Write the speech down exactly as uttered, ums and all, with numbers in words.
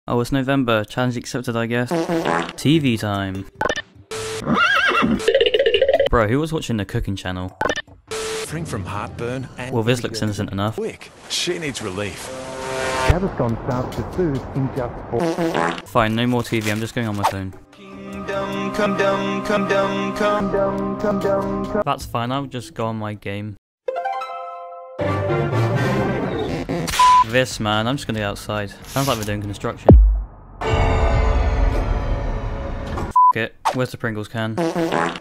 Oh, it's November. Challenge accepted, I guess. T V time. Bro, who was watching the cooking channel? Suffering from heartburn and Well, this looks innocent enough. quick. She needs relief. Gaviscon starts to soothe in just four. Fine, no more T V. I'm just going on my phone. Kingdom, come down, come down, come down, come down, come. That's fine. I'll just go on my game. This, man. I'm just gonna go outside. Sounds like we're doing construction. F it. Where's the Pringles can?